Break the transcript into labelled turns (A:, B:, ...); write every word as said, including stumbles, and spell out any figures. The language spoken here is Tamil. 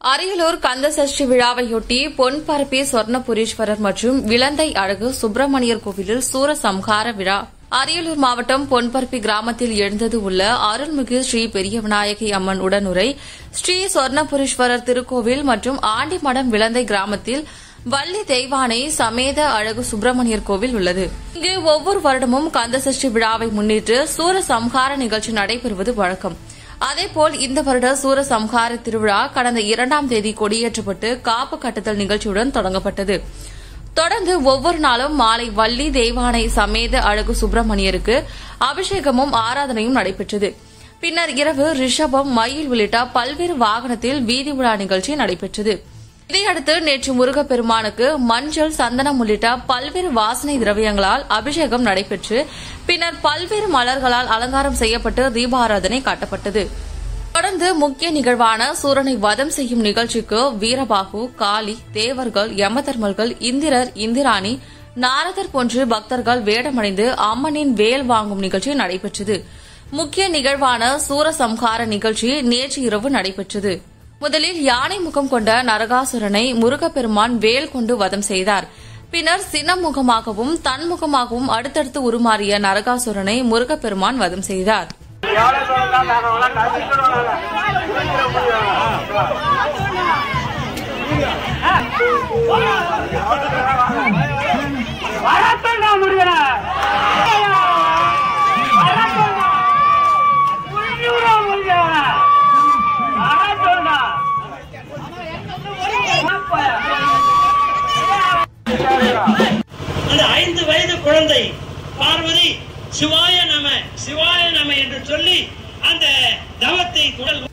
A: அரியலூர் கந்தசஷ்டி விழாவையொட்டி பொன்பரப்பி சொர்ணபுரீஸ்வரர் மற்றும் விளந்தை அழகு சுப்பிரமணியர் கோவிலில் சூரசம்ஹார விழா. அரியலூர் மாவட்டம் பொன்பரப்பி கிராமத்தில் எழுந்தது உள்ள அருள்மிகு ஸ்ரீ பெரிய விநாயகி அம்மன் உடனுரை ஸ்ரீ சொர்ணபுரீஸ்வரர் திருக்கோவில் மற்றும் ஆண்டிமடம் விளந்தை கிராமத்தில் வள்ளி தெய்வானை சமேத அழகு சுப்பிரமணியர் கோவில் உள்ளது. இங்கு ஒவ்வொரு வருடமும் கந்தசஷ்டி விழாவை முன்னிட்டு சூரசம்ஹார நிகழ்ச்சி நடைபெறுவது வழக்கம். அதேபோல் இந்த வருட சூரசம்ஹார திருவிழா கடந்த இரண்டாம் தேதி கொடியேற்றப்பட்டு காப்பு கட்டுதல் நிகழ்ச்சியுடன் தொடங்கப்பட்டது. தொடர்ந்து ஒவ்வொரு நாளும் மாலை வள்ளி தெய்வானை சமேத அழகு சுப்பிரமணியருக்கு அபிஷேகமும் ஆராதனையும் நடைபெற்றது. பின்னர் இரவு ரிஷபம், மயில் உள்ளிட்ட பல்வேறு வாகனத்தில் வீதி உலா நிகழ்ச்சி நடைபெற்றது. இதையடுத்து நேற்று முருகப்பெருமானுக்கு மஞ்சள், சந்தனம் உள்ளிட்ட பல்வேறு வாசனை திரவியங்களால் அபிஷேகம் நடைபெற்று பின்னர் பல்வேறு மலர்களால் அலங்காரம் செய்யப்பட்டு தீபாராதனை காட்டப்பட்டது. தொடர்ந்து முக்கிய நிகழ்வான சூரனை வதம் செய்யும் நிகழ்ச்சிக்கு வீரபாகு, காளி, தேவர்கள், யமதர்மர்கள், இந்திரர், இந்திராணி, நாரதர் போன்று பக்தர்கள் வேடமடைந்து அம்மனின் வேல் வாங்கும் நிகழ்ச்சி நடைபெற்றது. முக்கிய நிகழ்வான சூரசம்ஹார நிகழ்ச்சி நேற்று இரவு நடைபெற்றது. முதலில் யானை முகம் கொண்ட நரகாசுரனை முருகப்பெருமான் வேல் கொண்டு வதம் செய்தார். பின்னர் சின்னமுகமாகவும் தன்முகமாகவும் அடுத்தடுத்து உருமாறிய நரகாசுரனை முருகப்பெருமான் வதம் செய்தார்.
B: அந்த ஐந்து வயது குழந்தை பார்வதி சிவாய நம சிவாய நம என்று சொல்லி அந்த தவத்தை குடல்